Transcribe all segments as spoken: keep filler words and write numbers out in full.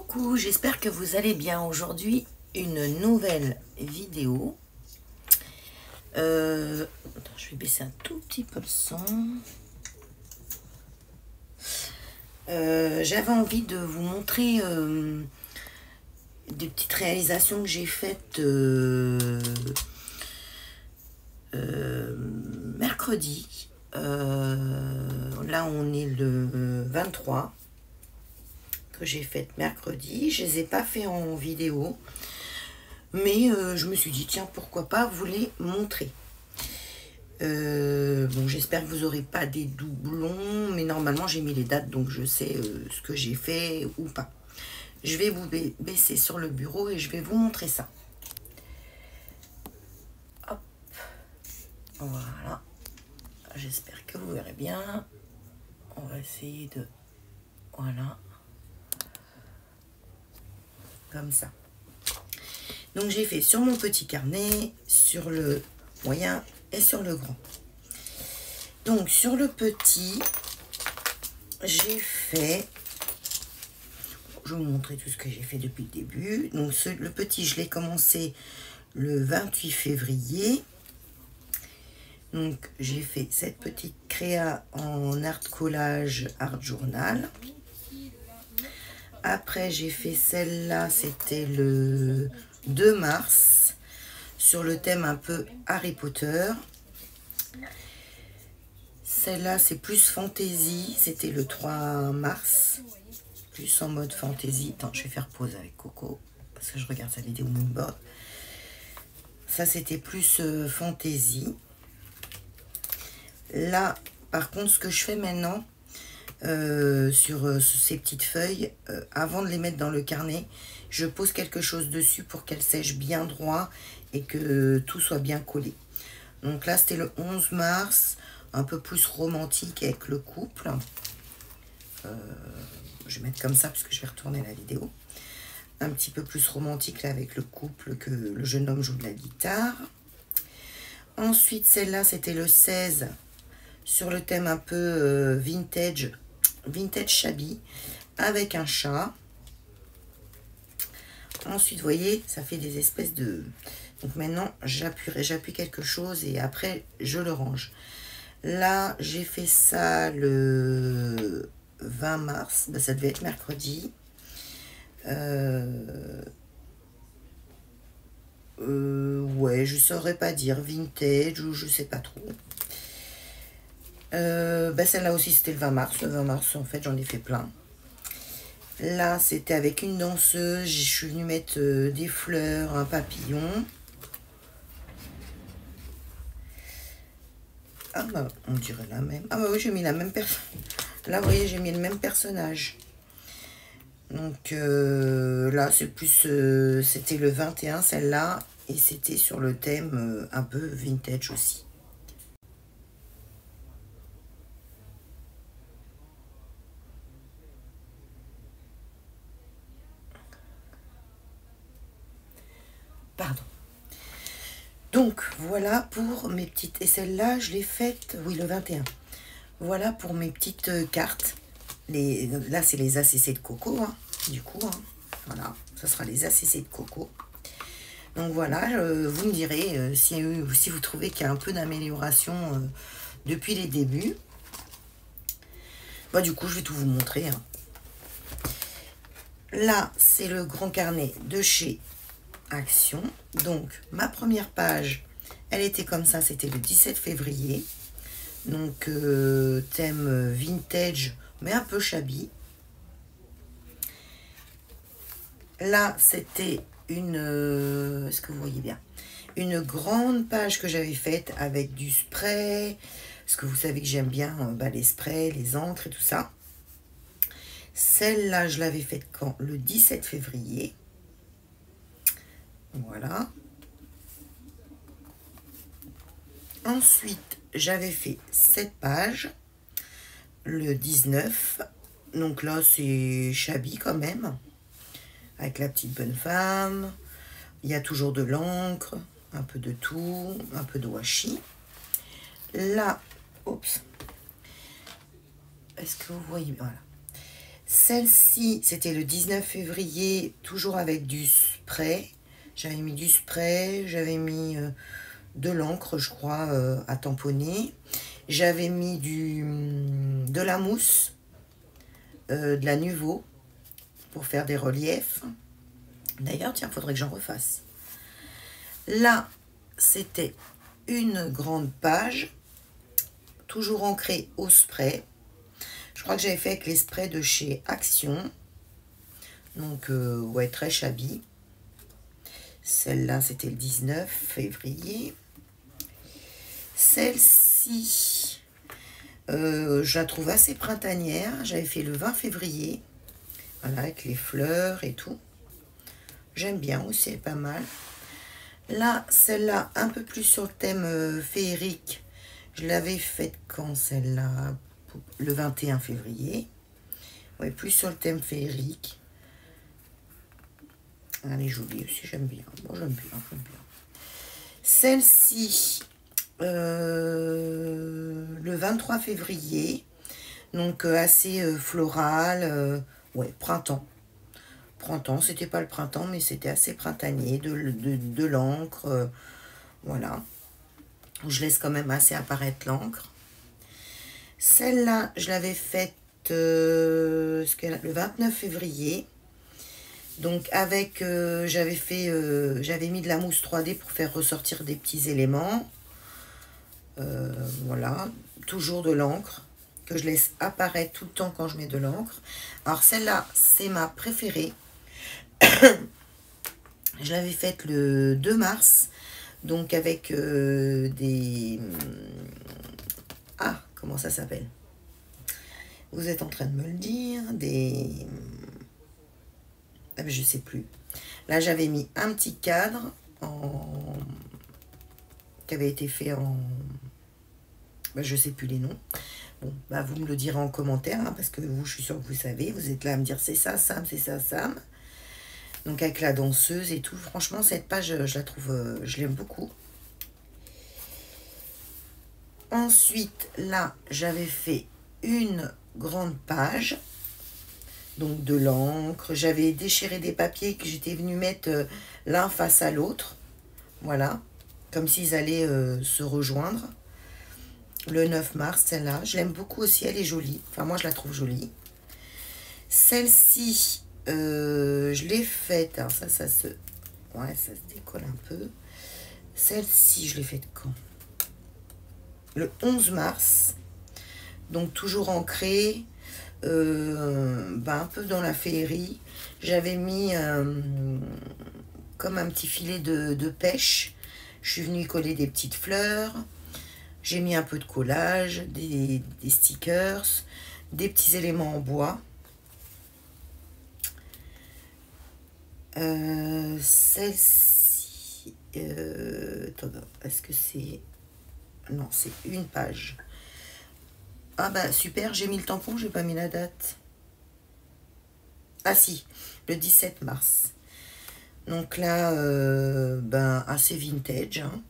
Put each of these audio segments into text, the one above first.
Coucou, j'espère que vous allez bien. Aujourd'hui, une nouvelle vidéo. Euh, attends, je vais baisser un tout petit peu le son. Euh, J'avais envie de vous montrer euh, des petites réalisations que j'ai faites euh, euh, mercredi. Euh, là, on est le vingt-trois. Que j'ai faite mercredi. Je les ai pas fait en vidéo, mais euh, je me suis dit tiens, pourquoi pas vous les montrer. Euh, bon, j'espère que vous aurez pas des doublons, mais normalement j'ai mis les dates, donc je sais euh, ce que j'ai fait ou pas. Je vais vous baisser sur le bureau et je vais vous montrer ça. Hop, voilà. J'espère que vous verrez bien. On va essayer de, voilà, comme ça. Donc j'ai fait sur mon petit carnet, sur le moyen et sur le grand. Donc sur le petit, j'ai fait, je vais vous montrer tout ce que j'ai fait depuis le début. Donc ce, le petit, je l'ai commencé le vingt-huit février. Donc j'ai fait cette petite créa en art collage, art journal. Après j'ai fait celle-là, c'était le deux mars, sur le thème un peu Harry Potter. Celle-là, c'est plus fantaisie, c'était le trois mars, plus en mode fantaisie. Attends, je vais faire pause avec Coco, parce que je regarde sa vidéo moodboard. Ça, c'était plus euh, fantaisie. Là, par contre, ce que je fais maintenant, euh, sur euh, ces petites feuilles, euh, avant de les mettre dans le carnet, je pose quelque chose dessus pour qu'elles sèchent bien droit et que euh, tout soit bien collé. Donc là, c'était le onze mars, un peu plus romantique avec le couple. Euh, je vais mettre comme ça parce que je vais retourner la vidéo. Un petit peu plus romantique là avec le couple, que le jeune homme joue de la guitare. Ensuite, celle-là, c'était le seize, sur le thème un peu euh, vintage, vintage shabby, avec un chat. Ensuite, vous voyez, ça fait des espèces de... Donc maintenant, j'appuierai, j'appuie quelque chose et après, je le range. Là, j'ai fait ça le vingt mars. Ben, ça devait être mercredi. Euh... Euh, ouais, je saurais pas dire. Vintage ou je sais pas trop. Euh, ben, celle-là aussi, c'était le vingt mars. Le vingt mars, en fait, j'en ai fait plein. Là, c'était avec une danseuse. Je suis venue mettre euh, des fleurs, un papillon. Ah bah, on dirait la même. Ah bah oui, j'ai mis la même personne. Là, vous voyez, j'ai mis le même personnage. Donc euh, là, c'est plus... Euh, c'était le vingt et un, celle-là. Et c'était sur le thème euh, un peu vintage aussi. Pardon. Donc, voilà pour mes petites... Et celle-là, je l'ai faite, oui, le vingt et un. Voilà pour mes petites euh, cartes. Les, là, c'est les A C C de Coco, hein, du coup. Hein. Voilà, ce sera les A C C de Coco. Donc voilà, euh, vous me direz euh, si, si vous trouvez qu'il y a un peu d'amélioration euh, depuis les débuts. Bah, du coup, je vais tout vous montrer. Hein. Là, c'est le grand carnet de chez Action. Donc, ma première page, elle était comme ça, c'était le dix-sept février. Donc, euh, thème vintage, mais un peu shabby. Là, c'était une... Euh, est-ce que vous voyez bien? Une grande page que j'avais faite avec du spray. Parce que vous savez que j'aime bien euh, bah, les sprays, les encres et tout ça. Celle-là, je l'avais faite quand? Le dix-sept février. Voilà. Ensuite, j'avais fait cette page le dix-neuf. Donc là, c'est shabby quand même. Avec la petite bonne femme. Il y a toujours de l'encre, un peu de tout, un peu de washi. Là, oups. Est-ce que vous voyez? Voilà. Celle-ci, c'était le dix-neuf février, toujours avec du spray. J'avais mis du spray, j'avais mis euh, de l'encre, je crois, euh, à tamponner. J'avais mis du, de la mousse, euh, de la Nuvo, pour faire des reliefs. D'ailleurs, tiens, il faudrait que j'en refasse. Là, c'était une grande page, toujours ancrée au spray. Je crois que j'avais fait avec les sprays de chez Action. Donc, euh, ouais, très shabby. Celle-là, c'était le dix-neuf février. Celle-ci, euh, je la trouve assez printanière. J'avais fait le vingt février. Voilà, avec les fleurs et tout. J'aime bien aussi, elle est pas mal. Là, celle-là, un peu plus sur le thème euh, féerique. Je l'avais faite quand celle-là? Le vingt et un février. Ouais, plus sur le thème féerique. Elle est jolie aussi, j'aime bien. Moi, j'aime bien, j'aime bien. Celle-ci, euh, le vingt-trois février. Donc, euh, assez euh, floral. Euh, ouais, printemps. Printemps, c'était pas le printemps, mais c'était assez printanier. De, de, de l'encre. Euh, voilà. Je laisse quand même assez apparaître l'encre. Celle-là, je l'avais faite euh, le vingt-neuf février. Donc avec, euh, j'avais fait, euh, j'avais mis de la mousse trois D pour faire ressortir des petits éléments. Euh, voilà, toujours de l'encre que je laisse apparaître tout le temps quand je mets de l'encre. Alors celle-là, c'est ma préférée. Je l'avais faite le deux mars, donc avec euh, des... Ah, comment ça s'appelle? Vous êtes en train de me le dire, des... Je sais plus. Là, j'avais mis un petit cadre en... qui avait été fait en... Ben, je sais plus les noms. Bon, bah, vous me le direz en commentaire, hein, parce que vous, je suis sûre que vous savez. Vous êtes là à me dire, c'est ça, Sam, c'est ça, Sam. Donc, avec la danseuse et tout. Franchement, cette page, je la trouve... Je l'aime beaucoup. Ensuite, là, j'avais fait une grande page. Donc de l'encre, j'avais déchiré des papiers que j'étais venue mettre euh, l'un face à l'autre, voilà, comme s'ils allaient euh, se rejoindre. Le neuf mars, celle-là, je l'aime beaucoup aussi, elle est jolie, enfin moi je la trouve jolie. Celle-ci, euh, je l'ai faite, alors ça, ça se, ouais, ça se décolle un peu. Celle-ci, je l'ai faite quand? Le onze mars, donc toujours ancrée. Euh, bah, un peu dans la féerie. J'avais mis euh, comme un petit filet de, de pêche. Je suis venue coller des petites fleurs. J'ai mis un peu de collage, des, des stickers, des petits éléments en bois. Euh, Celle-ci, euh, est-ce que c'est... Non, c'est une page. Ah bah super, j'ai mis le tampon, j'ai pas mis la date. Ah si, le dix-sept mars. Donc là, euh, ben assez vintage. Hein.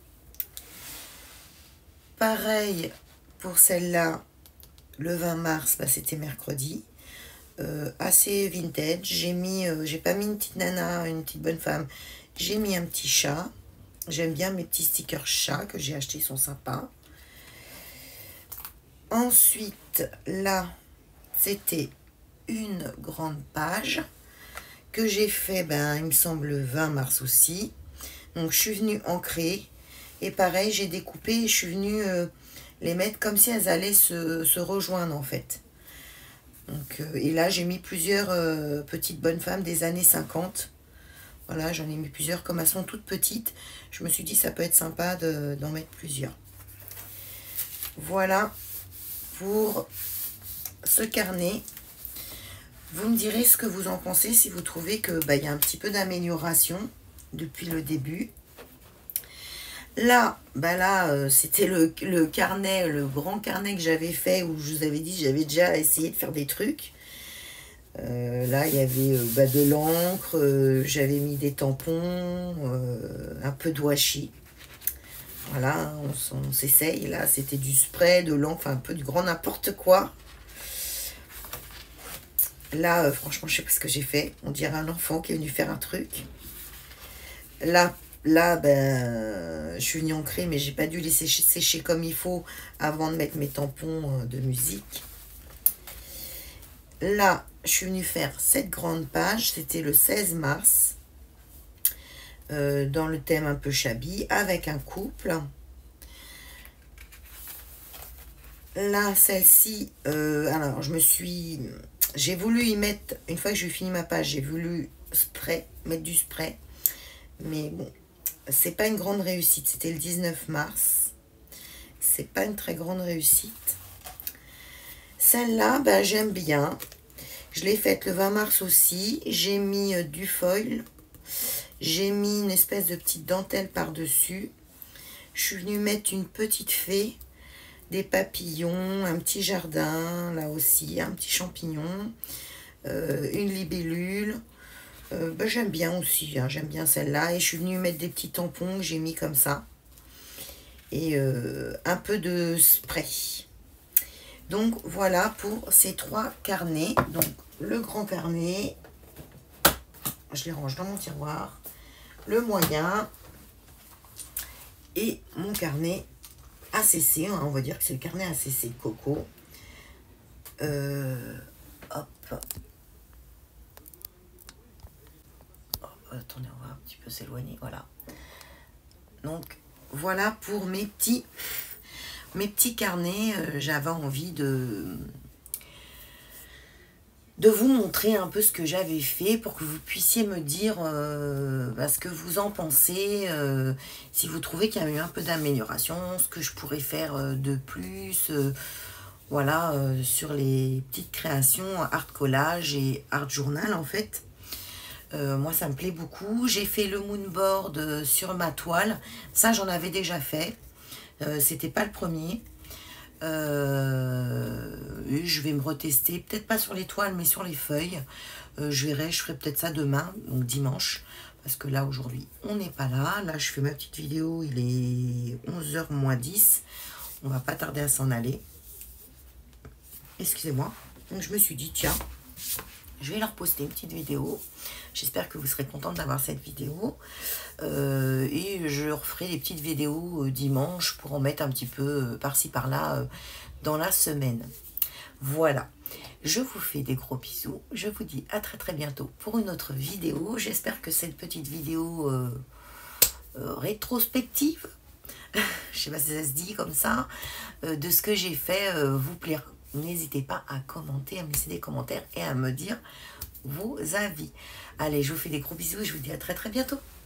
Pareil pour celle-là, le vingt mars, bah, c'était mercredi. Euh, assez vintage. J'ai mis, euh, j'ai pas mis une petite nana, une petite bonne femme. J'ai mis un petit chat. J'aime bien mes petits stickers chats que j'ai achetés, ils sont sympas. Ensuite, là, c'était une grande page que j'ai fait, ben, il me semble, le vingt mars aussi. Donc, je suis venue ancrer. Et pareil, j'ai découpé et je suis venue euh, les mettre comme si elles allaient se, se rejoindre, en fait. Donc, euh, et là, j'ai mis plusieurs euh, petites bonnes femmes des années cinquante. Voilà, j'en ai mis plusieurs. Comme elles sont toutes petites, je me suis dit, ça peut être sympa de, d'en mettre plusieurs. Voilà. Pour ce carnet, vous me direz ce que vous en pensez, si vous trouvez que bah, y a un petit peu d'amélioration depuis le début. Là, bah là euh, c'était le, le carnet, le grand carnet que j'avais fait, où je vous avais dit j'avais déjà essayé de faire des trucs. Euh, là, il y avait euh, bah, de l'encre, euh, j'avais mis des tampons, euh, un peu de washi. Voilà, on, on s'essaye. Là, c'était du spray, de l'encre, enfin un peu du grand n'importe quoi. Là, euh, franchement, je sais pas ce que j'ai fait. On dirait un enfant qui est venu faire un truc. Là, là ben, je suis venue ancrer, mais j'ai pas dû les sécher, sécher comme il faut avant de mettre mes tampons euh, de musique. Là, je suis venue faire cette grande page. C'était le seize mars. Euh, dans le thème un peu shabby, avec un couple. Là, celle-ci, euh, alors, je me suis... J'ai voulu y mettre, une fois que j'ai fini ma page, j'ai voulu spray, mettre du spray. Mais bon, c'est pas une grande réussite. C'était le dix-neuf mars. C'est pas une très grande réussite. Celle-là, ben, j'aime bien. Je l'ai faite le vingt mars aussi. J'ai mis euh, du foil. J'ai mis une espèce de petite dentelle par-dessus. Je suis venue mettre une petite fée, des papillons, un petit jardin, là aussi, un petit champignon, euh, une libellule. Euh, ben, j'aime bien aussi, hein, j'aime bien celle-là. Et je suis venue mettre des petits tampons que j'ai mis comme ça. Et euh, un peu de spray. Donc voilà pour ces trois carnets. Donc le grand carnet, je les range dans mon tiroir. Le moyen et mon carnet A C C, hein, on va dire que c'est le carnet A C C Coco. Euh, hop. hop. Attendez, on va un petit peu s'éloigner, voilà. Donc voilà pour mes petits, mes petits carnets. Euh, J'avais envie de... de vous montrer un peu ce que j'avais fait pour que vous puissiez me dire euh, bah, ce que vous en pensez, euh, si vous trouvez qu'il y a eu un peu d'amélioration, ce que je pourrais faire euh, de plus, euh, voilà, euh, sur les petites créations art collage et art journal en fait. Euh, moi ça me plaît beaucoup. J'ai fait le moonboard sur ma toile, ça j'en avais déjà fait, euh, c'était pas le premier. Euh, je vais me retester, peut-être pas sur les toiles, mais sur les feuilles. Euh, je verrai, je ferai peut-être ça demain, donc dimanche. Parce que là, aujourd'hui, on n'est pas là. Là, je fais ma petite vidéo, il est onze heures moins dix. On va pas tarder à s'en aller. Excusez-moi. Donc, je me suis dit, tiens, je vais leur poster une petite vidéo. J'espère que vous serez contente d'avoir cette vidéo. Euh, et je referai des petites vidéos euh, dimanche pour en mettre un petit peu euh, par-ci par-là euh, dans la semaine. Voilà. Je vous fais des gros bisous. Je vous dis à très très bientôt pour une autre vidéo. J'espère que cette petite vidéo euh, euh, rétrospective, je sais pas si ça se dit comme ça, euh, de ce que j'ai fait euh, vous plaira. N'hésitez pas à commenter, à me laisser des commentaires et à me dire vos avis. Allez, je vous fais des gros bisous et je vous dis à très très bientôt.